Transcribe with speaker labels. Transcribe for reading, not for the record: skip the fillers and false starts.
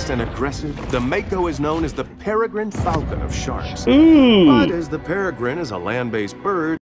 Speaker 1: fast and aggressive, the mako is known as the peregrine falcon of sharks.
Speaker 2: Ooh.
Speaker 1: But as the peregrine is a land-based bird,